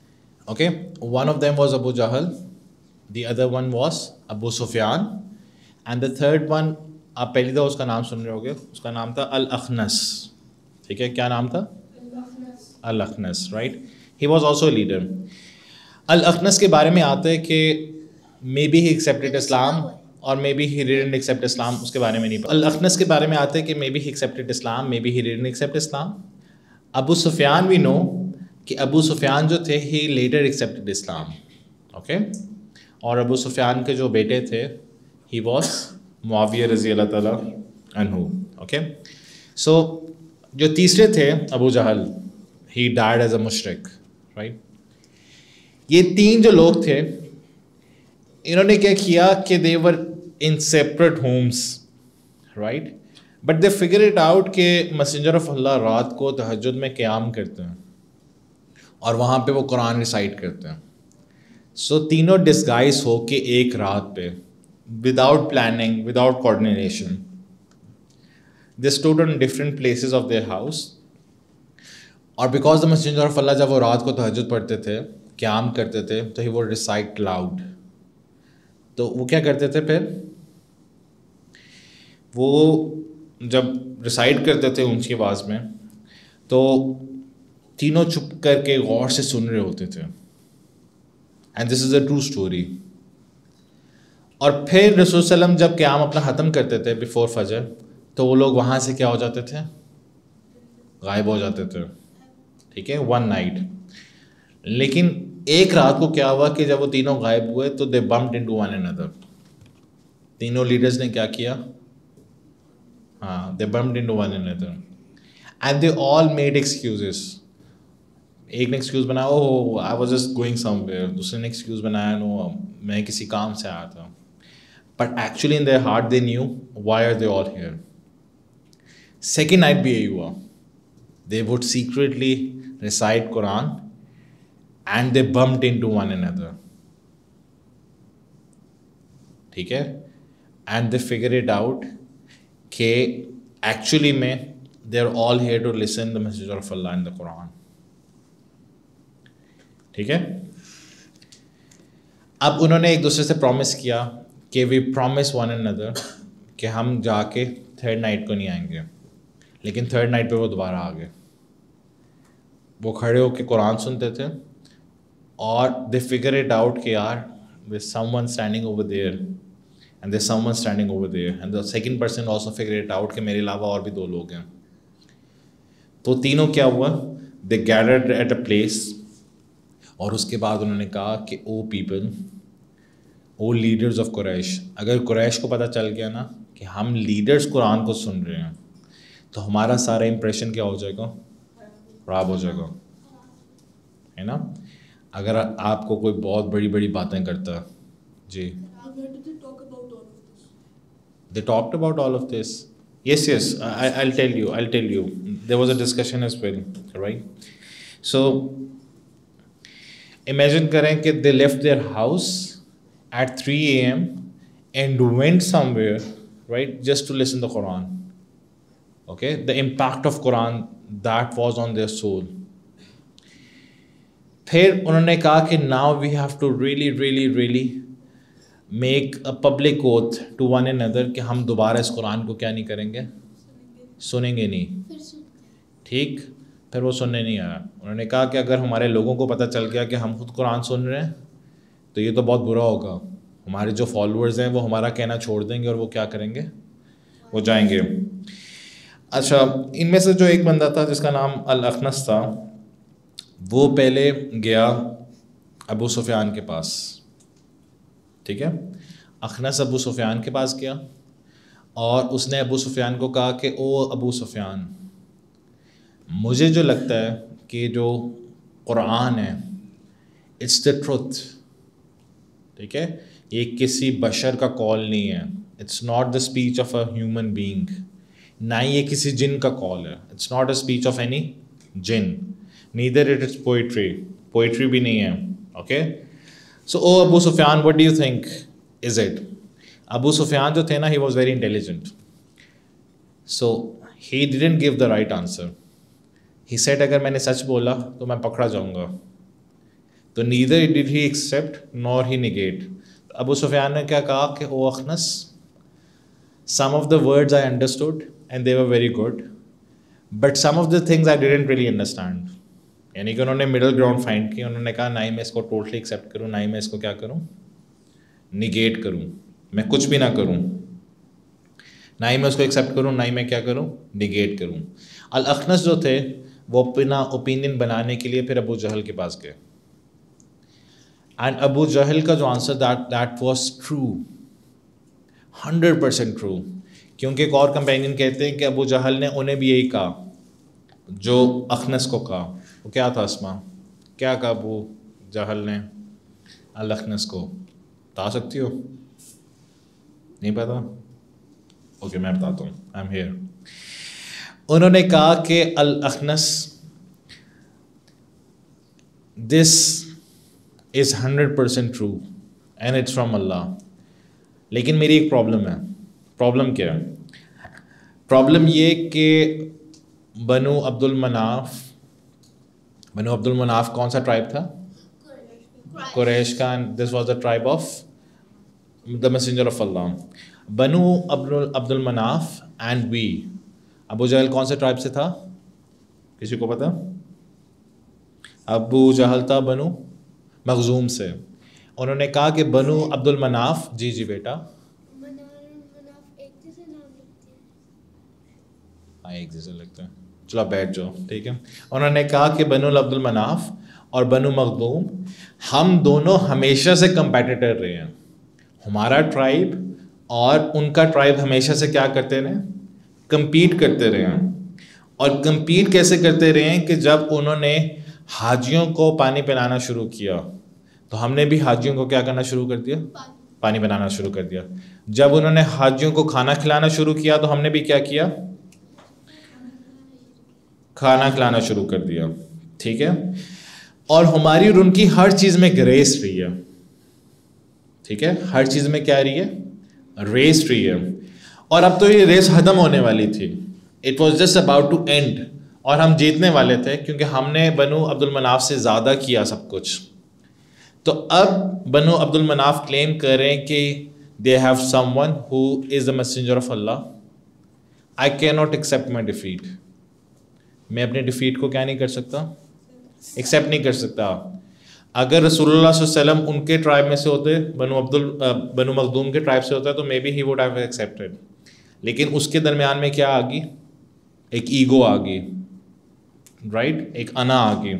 Okay, one of them was Abu Jahl, the other one was Abu Sufyan, and the third one آپ پہلی دفعہ اس کا نام سن رہے ہوگے, اس کا نام تھا الاخنس. ٹھیک ہے, کیا نام تھا؟ Al Akhnas, right. He was also a leader. Al Akhnas کے بارے میں آتا ہے کہ may be he accepted Islam اور may be he didn't accept Islam, اس کے بارے میں نہیں پتا. الاخنس کے بارے میں آتا ہے کہ may be he accepted Islam, may be he didn't accept Islam. Abu Sufyan we know کہ ابو سفیان جو تھے he later accepted Islam. Okay, اور ابو سفیان کے جو بیٹے تھے ہی واز معاویہ رضی اللہ تعالیٰ عنہ. اوکے, سو جو تیسرے تھے ابو Jahl, he died as a مشرک, رائٹ. یہ تین جو لوگ تھے انہوں نے کیا کیا کہ they were in separate homes, right, but they figure it out کہ میسنجر آف اللہ رات کو تہجد میں قیام کرتے ہیں اور وہاں پہ وہ قرآن ریسائٹ کرتے ہیں. سو تینوں ڈسگائز ہو کے ایک رات پہ without planning, without coordination, they stood on different places of their house. اور because the messenger of Allah جب وہ رات کو تہجد پڑھتے تھے, قیام کرتے تھے, تو ہی وہ ریسائٹ لاؤڈ. تو وہ کیا کرتے تھے پھر, وہ جب ریسائٹ کرتے تھے اونچی آواز میں تو تینوں چھپ کر کے غور سے سن رہے ہوتے تھے. And this is a true story. اور پھر رسول صلی اللہ علیہ وسلم جب قیام اپنا ختم کرتے تھے بیفور فجر, تو وہ لوگ وہاں سے کیا ہو جاتے تھے, غائب ہو جاتے تھے. ٹھیک ہے, ون نائٹ. لیکن ایک رات کو کیا ہوا کہ جب وہ تینوں غائب ہوئے تو they bumped into one another. تینوں لیڈرز نے کیا کیا, ہاں, they bumped into one another and they all made excuses. ایک نے ایکسکیوز بنایا, oh I was just going somewhere. دوسرے نے ایکسکیوز بنایا, نو میں کسی کام سے آیا تھا. But actually in their heart they knew why are they all here. Second night بھی یہی ہوا. They would secretly recite Quran and they bumped into one another. ٹھیک ہے, and they figure it out کہ ایکچولی میں they are all here to listen the message of Allah in the Quran. ٹھیک ہے, اب انہوں نے ایک دوسرے سے پرومس کیا کہ وی پرومس ون انادر کہ ہم جا کے تھرڈ نائٹ کو نہیں آئیں گے. لیکن تھرڈ نائٹ پہ وہ دوبارہ آ گئے. وہ کھڑے ہو کے قرآن سنتے تھے اور دے فگر اٹ آؤٹ کہ یار there someone standing over there and there someone standing over there and the second person also figure it out کہ میرے علاوہ اور بھی دو لوگ ہیں. تو تینوں کیا ہوا, they gathered at a place. اور اس کے بعد انہوں نے کہا کہ oh people, oh leaders of Quraysh, اگر قریش کو پتہ چل گیا نا کہ ہم لیڈرز قرآن کو سن رہے ہیں تو ہمارا سارا امپریشن کیا ہو جائے گا, خراب ہو جائے گا, ہے نا. اگر آپ کو کوئی بہت بڑی بڑی باتیں کرتا ہے, جی, they talked about all of this. Yes yes I will tell you, I will tell you, there was a discussion as well, right. So imagine کریں کہ they left their house at three A M and went somewhere, right, just to listen the Quran. Okay, the impact of Quran that was on their soul. پھر انہوں نے کہا کہ now we have to really really really make a public oath to one another کہ ہم دوبارہ اس قرآن کو کیا نہیں کریں گے, سنیں گے نہیں. ٹھیک, پھر وہ سننے نہیں آیا. انہوں نے کہا کہ اگر ہمارے لوگوں کو پتہ چل گیا کہ ہم خود قرآن سن رہے ہیں تو یہ تو بہت برا ہوگا. ہمارے جو فالوورز ہیں وہ ہمارا کہنا چھوڑ دیں گے اور وہ کیا کریں گے, وہ جائیں گے. اچھا, ان میں سے جو ایک بندہ تھا جس کا نام الاخنس تھا, وہ پہلے گیا ابو سفیان کے پاس. ٹھیک ہے, اخنس ابو سفیان کے پاس گیا اور اس نے ابو سفیان کو کہا کہ او ابو سفیان, مجھے جو لگتا ہے کہ جو قرآن ہے اٹس دا ٹروتھ. ٹھیک ہے, یہ کسی بشر کا کال نہیں ہے. It's not the speech of a human being, نہ ہی یہ کسی جن کا کال ہے. It's not a speech of any جن, neither it is poetry, poetry بھی نہیں ہے. Okay, so oh Abu Sufyan what do you think is it. Abu Sufyan جو تھے نا, he was very intelligent. So he didn't give the right answer. He said اگر میں نے سچ بولا تو میں پکڑا جاؤں گا. تو neither did he accept nor he negate. Abu Sufyan نے کیا کہا کہ او اخنس, some of the words I understood and they were very good, but some of the things I didn't really understand. یعنی کہ انہوں نے مڈل گراؤنڈ فائنڈ کی. انہوں نے کہا نہ ہی میں اس کو ٹوٹلی ایکسیپٹ کروں, نہ ہی میں اس کو کیا کروں, نگیٹ کروں, میں کچھ بھی نہ کروں, نہ ہی میں اس کو ایکسیپٹ کروں, نہ ہی میں کیا کروں, نگیٹ کروں. الاخنس جو تھے وہ اپنا اوپینین بنانے کے لیے پھر ابو جہل کے پاس گئے. اینڈ ابو جہل کا جو answer that that was true, hundred percent true. کیونکہ ایک اور کمپینین کہتے ہیں کہ ابو جہل نے انہیں بھی یہی کہا جو اخنس کو کہا. وہ کیا تھا اسما, کیا کہا ابو جہل نے الاخنس کو, بتا سکتی ہو؟ نہیں پتا؟ اوکے میں بتاتا ہوں, آئی ایم ہیئر. انہوں نے کہا کہ Al Akhnas this is hundred percent true and it's from Allah, لیکن میری ایک پرابلم ہے. پرابلم کیا ہے؟ پرابلم یہ کہ بنو عبد المناف, بنو عبد المناف کون سا ٹرائب تھا؟ قریش کا. This was the tribe of the messenger of Allah. Banu Abd المناف and we, ابو جہل کون سے ٹرائب سے تھا؟ کسی کو پتا؟ ابو جہل تھا بنو مخزوم سے. انہوں نے کہا کہ بنو عبد المناف, جی جی بیٹا, ہاں ایک جیسے لگتا ہے, چلو بیٹھ جاؤ ٹھیک ہے. انہوں نے کہا کہ بنو عبد المناف اور بنو مخزوم ہم دونوں ہمیشہ سے کمپیٹیٹر رہے ہیں. ہمارا ٹرائب اور ان کا ٹرائب ہمیشہ سے کیا کرتے رہے ہیں؟ کمپیٹ کرتے رہے ہیں. اور کمپیٹ کیسے کرتے رہے ہیں کہ جب انہوں نے حاجیوں کو پانی پلانا شروع کیا تو ہم نے بھی حاجیوں کو کیا کرنا شروع کر دیا؟ پانی پلانا شروع کر دیا. جب انہوں نے حاجیوں کو کھانا کھلانا شروع کیا تو ہم نے بھی کیا کیا؟ کھانا کھلانا شروع کر دیا. ٹھیک ہے. اور ہماری اور ان کی ہر چیز میں ایک ریس رہی ہے. ٹھیک ہے, ہر چیز میں کیا رہی ہے؟ ریس رہی ہے. اور اب تو یہ ریس ختم ہونے والی تھی. It was just about to end, اور ہم جیتنے والے تھے کیونکہ ہم نے بنو عبد المناف سے زیادہ کیا سب کچھ. تو اب بنو عبد المناف کلیم کر رہے ہیں کہ they have someone who is the messenger of Allah. I can not accept my defeat. میں اپنے ڈیفیٹ کو کیا نہیں کر سکتا؟ ایکسیپٹ نہیں کر سکتا. اگر رسول اللہ صلی اللہ علیہ وسلم ان کے ٹرائب میں سے ہوتے, بنو عبد ال بنو مخدوم کے ٹرائب سے ہوتا, تو may be he would have accepted. لیکن اس کے درمیان میں کیا آ گئی؟ ایک ایگو آ گئی, رائٹ, ایک انا آ گئی.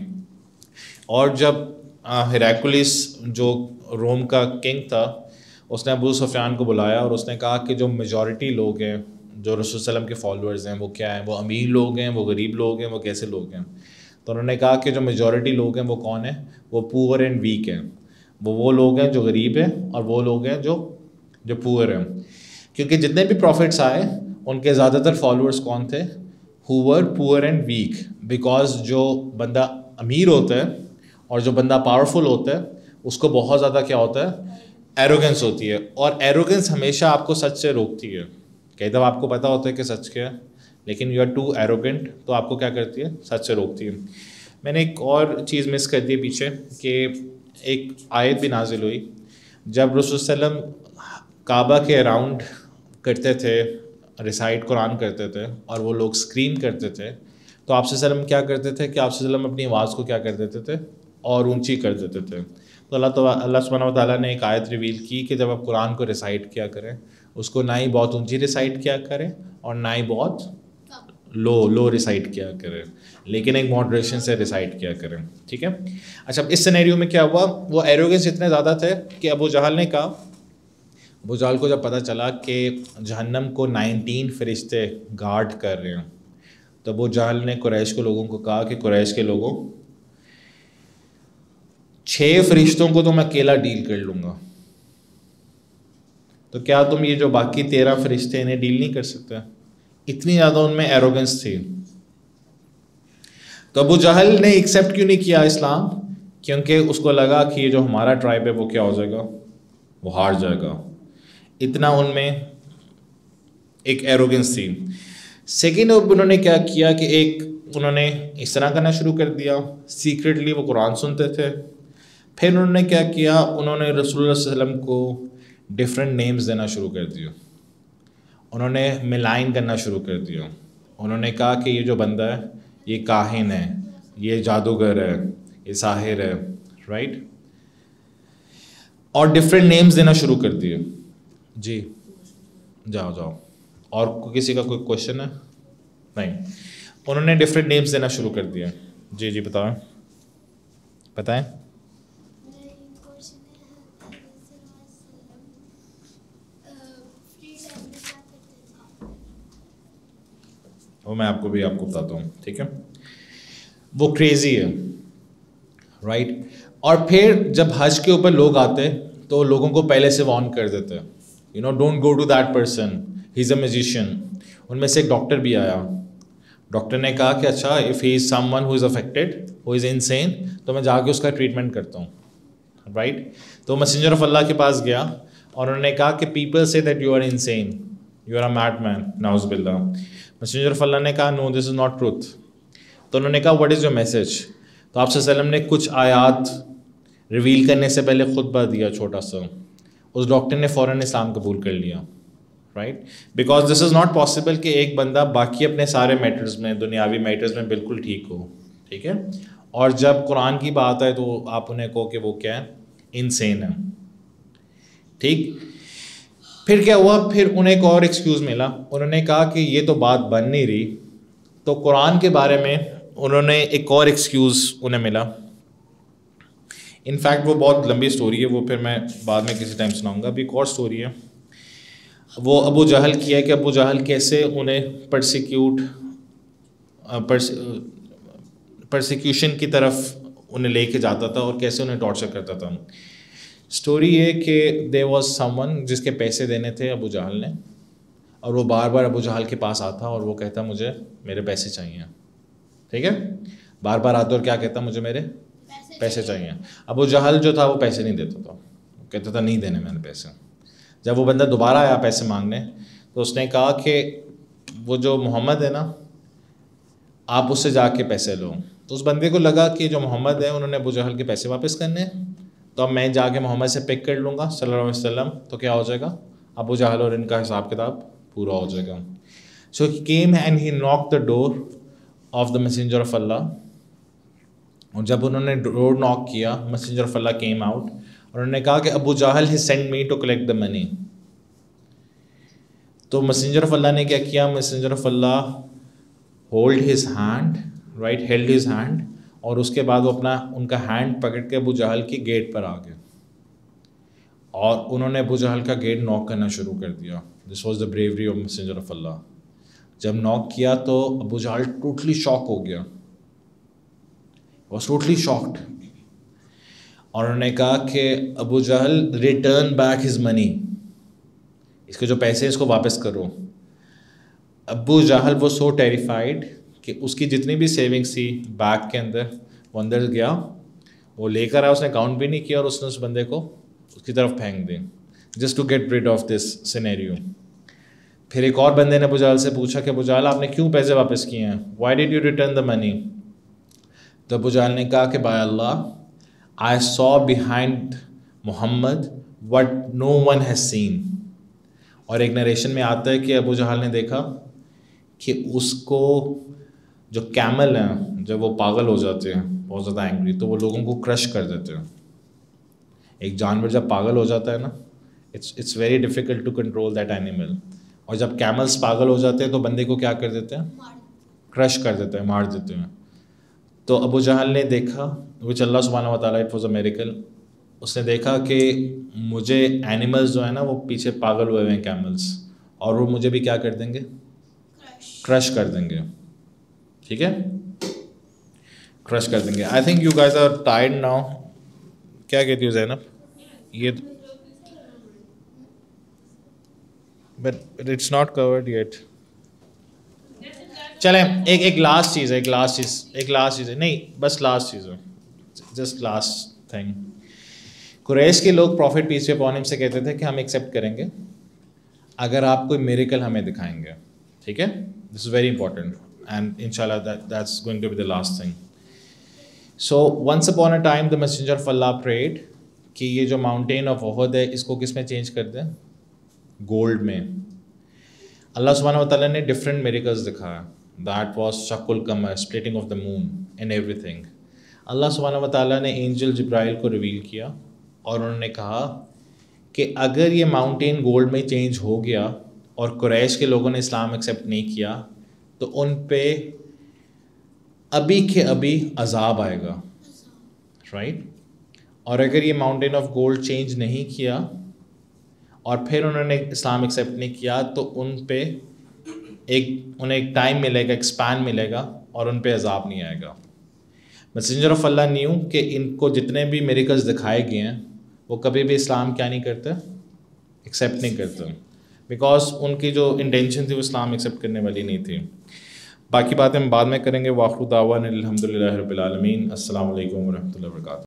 اور جب ہیراکلیس جو روم کا کنگ تھا, اس نے ابو سفیان کو بلایا اور اس نے کہا کہ جو میجورٹی لوگ ہیں جو رسول صلی اللہ علیہ وسلم کے فالوورز ہیں وہ کیا ہیں؟ وہ امیر لوگ ہیں, وہ غریب لوگ ہیں, وہ کیسے لوگ ہیں؟ تو انہوں نے کہا کہ جو میجورٹی لوگ ہیں وہ کون ہیں؟ وہ پور اینڈ ویک ہیں. وہ وہ لوگ ہیں جو غریب ہیں اور وہ لوگ ہیں جو جو پور ہیں. کیونکہ جتنے بھی پروفٹس آئے ان کے زیادہ تر فالوورز کون تھے؟ ہو ور پور اینڈ ویک. بیکاز جو بندہ امیر ہوتا ہے اور جو بندہ پاورفل ہوتا ہے اس کو بہت زیادہ کیا ہوتا ہے؟ ایروگنس ہوتی ہے. اور ایروگنس ہمیشہ آپ کو سچ سے روکتی ہے. کئی دفعہ آپ کو پتہ ہوتا ہے کہ سچ کیا ہے, لیکن یو آر ٹو ایروگنٹ, تو آپ کو کیا کرتی ہے؟ سچ سے روکتی ہے. میں نے ایک اور چیز مس کر دی پیچھے, کہ ایک آیت بھی نازل ہوئی جب رسول صلی اللہ علیہ وسلم کعبہ کے اراؤنڈ کرتے تھے, ریسائٹ قرآن کرتے تھے, اور وہ لوگ اسکرین کرتے تھے, تو آپ صلی اللہ علیہ وسلم کیا کرتے تھے کہ آپ صلی اللہ علیہ وسلم اپنی آواز کو کیا کر دیتے تھے؟ اور اونچی کر دیتے تھے. تو اللہ تعالیٰ اللہ سبحانہ و تعالیٰ نے ایک آیت ریویل کی کہ جب آپ قرآن کو ریسائٹ کیا کریں, اس کو نہ ہی بہت اونچی ریسائٹ کیا کریں اور نہ ہی بہت لو لو ریسائٹ کیا کریں, لیکن ایک ماڈریشن سے ریسائٹ کیا کریں. ٹھیک ہے. اچھا, اس سینیریو میں کیا ہوا؟ وہ ایروگنس اتنے زیادہ تھے کہ ابو جہل نے کہا, ابو جہل کو جب پتہ چلا کہ جہنم کو نائنٹین فرشتے گارڈ کر رہے ہیں, تو ابو جہل نے قریش کے لوگوں کو کہا کہ قریش کے لوگوں, چھ فرشتوں کو تو میں اکیلا ڈیل کر لوں گا, تو کیا تم یہ جو باقی تیرہ فرشتے انہیں ڈیل نہیں کر سکتے؟ اتنی زیادہ ان میں ایروگنس تھی. تو ابو جہل نے ایکسیپٹ کیوں نہیں کیا اسلام؟ کیونکہ اس کو لگا کہ یہ جو ہمارا ٹرائب ہے وہ کیا ہو جائے گا؟ وہ ہار جائے گا. اتنا ان میں ایک ایروگنس تھی. سیکنڈ انہوں نے کیا کیا کہ ایک انہوں نے اس طرح کرنا شروع کر دیا, سیکریٹلی وہ قرآن سنتے تھے, پھر انہوں نے کیا کیا, انہوں نے رسول اللہ صلی اللہ علیہ وسلم کو ڈفرینٹ نیمز دینا شروع کر دیا, انہوں نے ملائن کرنا شروع کر دیا. انہوں نے کہا کہ یہ جو بندہ ہے یہ کاہن ہے, یہ جادوگر ہے, یہ ساحر ہے, رائٹ, اور ڈفرینٹ نیمز دینا شروع کر دیے. جی جاؤ جاؤ, اور کسی کا کوئی کوشچن ہے؟ نہیں, انہوں نے ڈفرینٹ نیمز دینا شروع کر دیا. جی جی بتائیں بتائیں. وہ میں آپ کو بھی آپ کو بتاتا ہوں, ٹھیک ہے. وہ کریزی ہے, رائٹ. اور پھر جب حج کے اوپر لوگ آتے تو لوگوں کو پہلے سے وارن کر دیتے, you know don't go to that person, he is a musician. ان میں سے ایک ڈاکٹر بھی آیا, ڈاکٹر نے کہا کہ اچھا if he is someone who is affected, who is insane, تو میں جا کے اس کا ٹریٹمنٹ کرتا ہوں, رائٹ. تو میسنجر آف اللہ کے پاس گیا اور انہوں نے کہا کہ پیپل سے that you are insane, you are a mad man, ناؤز باللہ. میسنجر آف اللہ نے کہا نو دس از ناٹ ٹروتھ. تو انہوں نے کہا واٹ از یور میسیج. تو آپ صلی اللہ علیہ وسلم نے کچھ آیات ریویل کرنے سے پہلے خطبہ دیا چھوٹا سا. اس ڈاکٹر نے فوراً اسلام قبول کر لیا, right. Because this is not possible کہ ایک بندہ باقی اپنے سارے میٹرز میں, دنیاوی میٹرز میں بالکل ٹھیک ہو, ٹھیک ہے, اور جب قرآن کی بات آئے تو آپ انہیں کہو کہ وہ کیا ہے, انسین ہے, ٹھیک. پھر کیا ہوا, پھر انہیں ایک اور ایکسکیوز ملا. انہوں نے کہا کہ یہ تو بات بن نہیں رہی, تو قرآن کے بارے میں انہوں نے ایک اور ایکسکیوز انہیں ملا. ان فیکٹ وہ بہت لمبی سٹوری ہے, وہ پھر میں بعد میں کسی ٹائم سناؤں گا. ابھی ایک اور سٹوری ہے, وہ ابو جہل کی ہے کہ ابو جہل کیسے انہیں پرسیکیوٹ پرسیکیوشن کی طرف انہیں لے کے جاتا تھا اور کیسے انہیں ٹارچر کرتا تھا. اسٹوری یہ کہ دیر واز سم ون جس کے پیسے دینے تھے ابو جہل نے, اور وہ بار بار ابو جہل کے پاس آتا اور وہ کہتا مجھے میرے پیسے چاہیے, ٹھیک ہے, بار بار آتا اور کیا کہتا مجھے میرے پیسے چاہیے. ابو جہل جو تھا وہ پیسے نہیں دیتا تھا, کہتا تھا نہیں دینے میں نے پیسے. جب وہ بندہ دوبارہ آیا پیسے مانگنے تو اس نے کہا کہ وہ جو محمد ہے نا, آپ اس سے جا کے پیسے لو. تو اس بندے کو لگا کہ جو محمد ہے انہوں نے ابو جہل کے پیسے واپس کرنے ہیں, تو اب میں جا کے محمد سے پک کر لوں گا صلی اللہ علیہ وسلم, تو کیا ہو جائے گا, ابو جہل اور ان کا حساب کتاب پورا ہو جائے گا. سو he came and he knock the door of the messenger of Allah. اور جب انہوں نے ڈور ناک کیا, messenger of Allah came out اور انہوں نے کہا کہ Abu Jahl he sent me to collect the money. تو میسنجر آف اللہ نے کیا کیا, messenger of Allah hold his hand, right, held his hand, اور اس کے بعد وہ اپنا ان کا ہینڈ پکڑ کے ابو جہل کی گیٹ پر آ گئے اور انہوں نے ابو جہل کا گیٹ ناک کرنا شروع کر دیا. This was the bravery of messenger of Allah. جب ناک کیا تو ابو جہل ٹوٹلی شاک ہو گیا, واز ٹوٹلی شاکڈ, اور انہوں نے کہا کہ Abu Jahl return back his money, اس کے جو پیسے اس کو واپس کرو. ابو جہل وہ سو ٹیریفائڈ کہ اس کی جتنی بھی سیونگس تھی بیگ کے اندر وہ اندر گیا, وہ لے کر آیا, اس نے کاؤنٹ بھی نہیں کیا اور اس نے اس بندے کو اس کی طرف پھینک دی, just to get rid of this scenario. پھر ایک اور بندے نے ابو جہل سے پوچھا کہ ابو جہل آپ نے کیوں پیسے واپس کیے ہیں, why did you return the money. تو ابو جہل نے کہا کہ by Allah, I saw behind Muhammad what no one has seen. اور ایک نریشن میں آتا ہے کہ ابو جہل نے دیکھا کہ اس کو جو کیمل ہیں جب وہ پاگل ہو جاتے ہیں بہت زیادہ اینگری, تو وہ لوگوں کو کرش کر دیتے ہیں. ایک جانور جب پاگل ہو جاتا ہے نا, it's it's very difficult to control that animal. اور جب کیملس پاگل ہو جاتے ہیں تو بندے کو کیا کر دیتے ہیں, کرش کر دیتے ہیں, مار دیتے ہیں. تو ابو جہل نے دیکھا, وچ اللہ سبحانہ و تعالیٰ اٹ واز اے میریکل, اس نے دیکھا کہ مجھے اینیملز جو ہیں نا وہ پیچھے پاگل ہوئے ہوئے ہیں کیملس, اور وہ مجھے بھی کیا کر دیں گے, کرش کر دیں گے, ٹھیک ہے, کرش کر دیں گے. I think you guys are tired now. کیا کہتی ہو زینب, یہ but it's not covered yet. چلیں ایک ایک لاسٹ چیز ہے, ایک لاسٹ چیز ایک لاسٹ چیز ہے نہیں بس لاسٹ چیز ہے, جسٹ لاسٹ تھنگ. قریش کے لوگ profit piece be upon him سے کہتے تھے کہ ہم ایکسیپٹ کریں گے اگر آپ کوئی میریکل ہمیں دکھائیں گے, ٹھیک ہے, this is very important and ان شاء اللہ that's going to be the last thing. So once upon a time the messenger of Allah prayed کہ یہ جو ماؤنٹین آف احد ہے اس کو کس میں چینج کر دیں؟ گولڈ میں. اللہ سبحانہ و تعالیٰ نے ڈفرینٹ میریکلز دکھایا. دیٹ واز شق القمر, splitting of the moon and everything. Allah سبحانہ و تعالیٰ نے اینجل جبرائیل کو ریویل کیا اور انہوں نے کہا کہ اگر یہ ماؤنٹین گولڈ میں چینج ہو گیا اور قریش کے لوگوں نے اسلام ایکسیپٹ نہیں کیا تو ان پہ ابھی کے ابھی عذاب آئے گا, رائٹ. اور اگر یہ ماؤنٹین آف گولڈ چینج نہیں کیا اور پھر انہوں نے اسلام ایکسیپٹ نہیں کیا تو ان پہ ایک انہیں ایک ٹائم ملے گا, ایک اسپین ملے گا اور ان پہ عذاب نہیں آئے گا. میسنجر آف اللہ نیو کہ ان کو جتنے بھی میریکلز دکھائے گئے ہیں وہ کبھی بھی اسلام کیا نہیں کرتے, ایکسیپٹ نہیں کرتے, بیکاز ان کی جو انٹینشن تھی وہ اسلام ایکسیپٹ کرنے والی نہیں تھی. باقی باتیں ہم بعد میں کریں گے. واخر دعوانا الحمد للہ رب العالمین. السلام علیکم ورحمۃ اللہ وبرکاتہ.